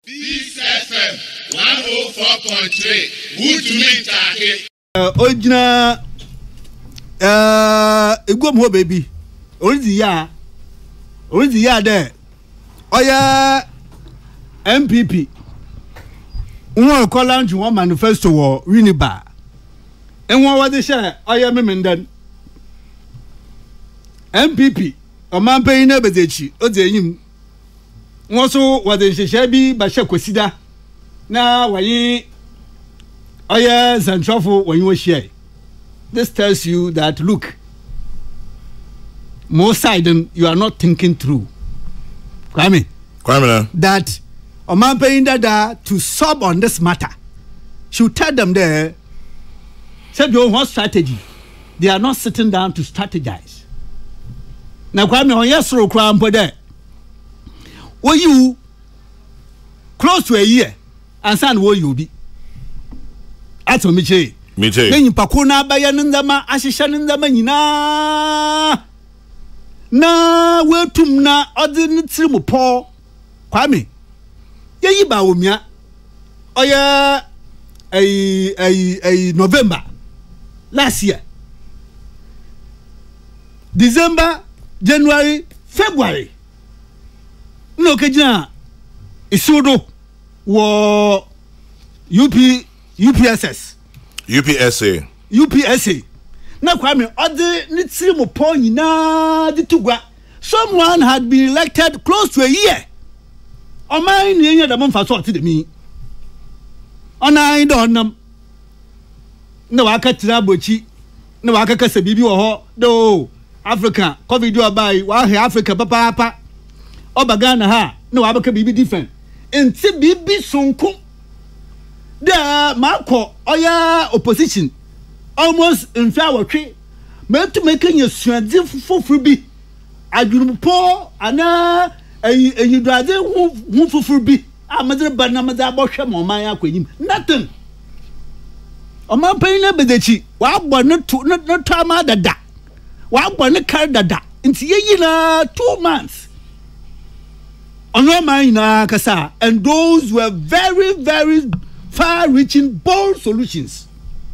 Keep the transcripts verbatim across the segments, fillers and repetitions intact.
This F M one oh four point three. Good to meet you. Uh, Ojina, uh, Igwam ho baby. Orizi ya, orizi ya there. Oya M P P. Unwa ko launch one manifesto wo Uniba. Enwa wa de share oya memenden. M P P. Omampe ina bezechi. Oze yim. Wọ́n so wọ́n de ṣẹ̀ṣẹ̀ bí bàṣẹ kwesida na wàyí ọyẹ zantrafo wàyí wọ́n ṣe. This tells you that look, most side you are not thinking through. Kwame. Kwamena. That Oman paying dada to sub on this matter. Should tell them there. Said you want strategy. They are not sitting down to strategize. Now Kwame on yes ro kram po there. Were you close to a year and son wo you be? Ato mi che. Mi che. Then pakuna baya nindama ashisha nindama nyina. Na wetum na odi nitiri mo po. Kwame. Ye yi ba omia. Oya ay ay ay November last year. December, January, February. No kejina isudo wo U P U P S S U P S A U P S A na Kwame ode ni tiri mo po nyina di tugwa. Someone had been elected close to a year. O man ni enya da mo fa so ati de mi ona do nam na wa ka tira bochi na wa ka kasa bibi wo ho do Africa covid do bai wa he Africa papa papa Obagana ha no abaka bibi different enti bibi sonko da mako oya opposition almost in fair watwe me to make you suade foforo bi adwunupo ana ayi ayi duade hu foforo bi amadre bana madza bohwe mo man akwanyim nothing o man pain na bedechi wa agbo ne to ne to ama dada wa agbo ne kar dada enti yeyi na two months. And those were very, very far-reaching, bold solutions.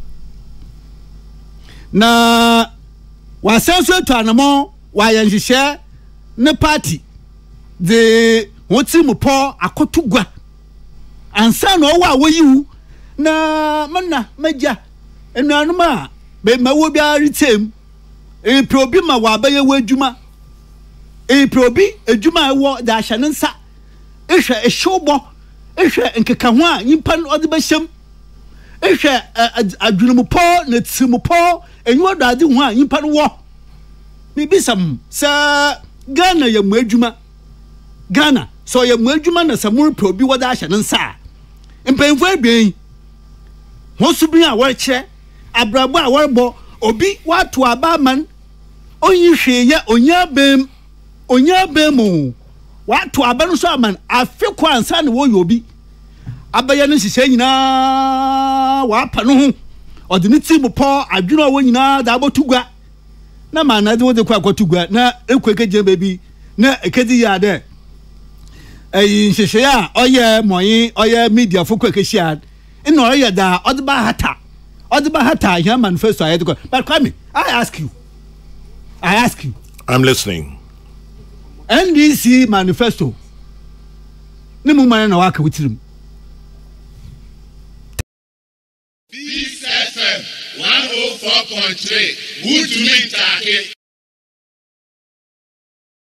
Na wasenso to anamo wayanhihye ne party the wotimu po akotugwa ansa no wa woyiwu na manna maja enanuma be mawo bia ritem e probi ma wa baye wadwuma e probi adwuma wo da hye nsa ehwe ehwobo ehwe nkeka ho a nyimpa no ode behyem ehwe adwunupo na timupo enwo do ade ho a nyimpa no wo bibisam sa Ghana ya mu adwuma Ghana so ya mu adwuma na samur probi wo da hye nsa mpenfo abien ho subin a wo kire abrabo a wo bo obi wato abaman onyi ya onya bem onya bemu watu abanu so aman afekọ ansa ne wo yobi abaya ne hihye nyina wa pa no ho ode ne ti bo adwuno wo nyina da abotugwa na ma na de wo de kwa akotugwa na ekwekeje baby na ekedi ya de ayi hihye ya oye moyi oye media fo kwekehia ina oye da ode ba hata ode ba hata ya manifesto ayede ko. But Kwame, I ask you I ask you I'm listening. N D C manifesto ni mu man na waka witirim. This F M one oh four point three. Good to meet you.